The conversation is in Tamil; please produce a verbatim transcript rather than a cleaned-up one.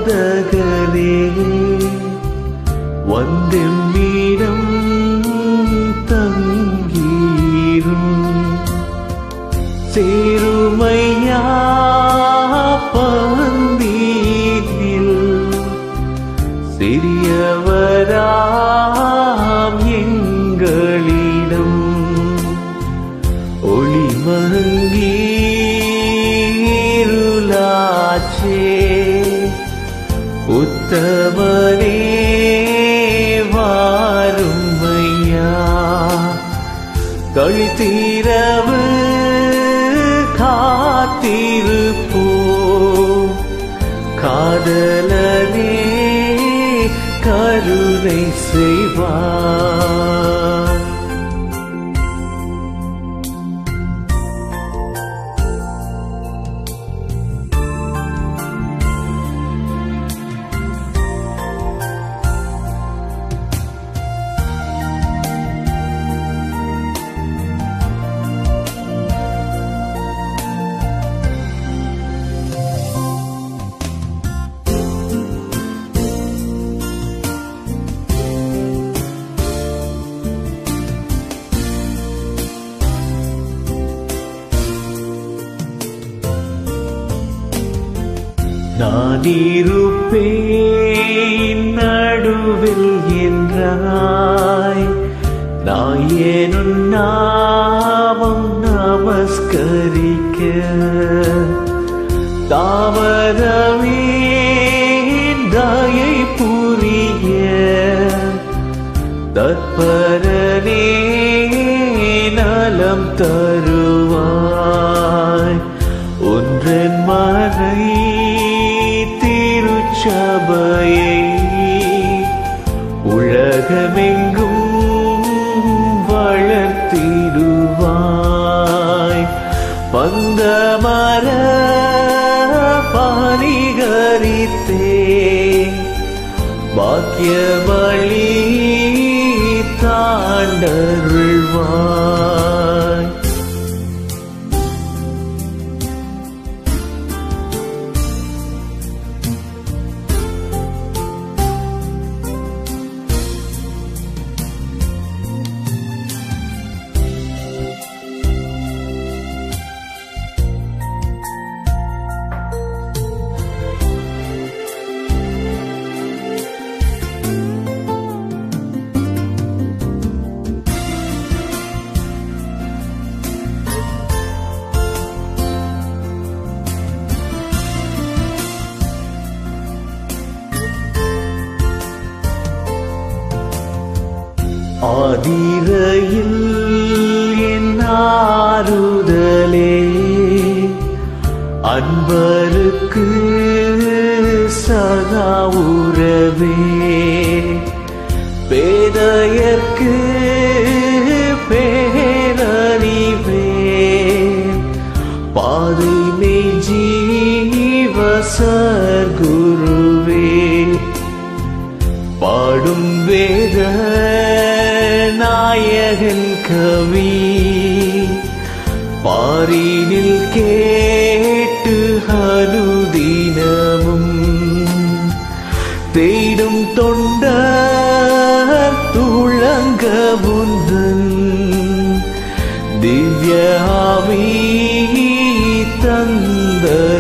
போதகனே வந்தெம்மிடம் தங்கீரும் சேருமையா பந்தீரில் சிறியவராம் எங்களிடம் ஒளிமங்கீருளாச்சே உத்தமனே வாருமையா கழித்தீரவு காத்திருப்போம் காதலனே கருணை செய்வார். நான் இருப்பேன் நடுவில் என்றாய் நாயேனுன் நாமம் நமஸ்கரிக்க தாமதமே தயை புரிய தற்பரனே நலம் தருவாய் ஒன்றன் மறை திருச்சபையை உலகமெங்கும் வளர்த்திடுவாய் பந்தமர பாரிகரித்தே பாக்கியவழி தாண்டருள்வாய். ஆதிரையில் என் ஆறுதலே அன்பருக்கு சகாவுறவே பேதையர்க்கு பேரறிவே பாதுமை ஜீவ சர்க்குருவே பாடும் வேத நாயகன் கவி பாரினில் கேட்டு அனுதினமும் தேடும் தொண்டர் துளங்க முந்தன் திவ்யாவி தந்த